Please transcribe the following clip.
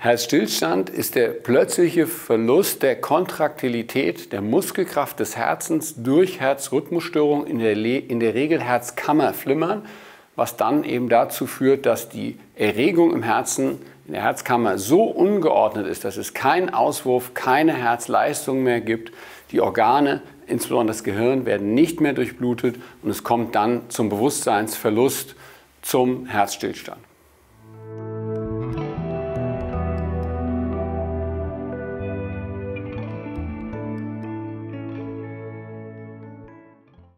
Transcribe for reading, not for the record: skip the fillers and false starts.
Herzstillstand ist der plötzliche Verlust der Kontraktilität, der Muskelkraft des Herzens durch Herzrhythmusstörungen, in der Regel Herzkammerflimmern, was dann eben dazu führt, dass die Erregung im Herzen, in der Herzkammer so ungeordnet ist, dass es keinen Auswurf, keine Herzleistung mehr gibt. Die Organe, insbesondere das Gehirn, werden nicht mehr durchblutet und es kommt dann zum Bewusstseinsverlust, zum Herzstillstand.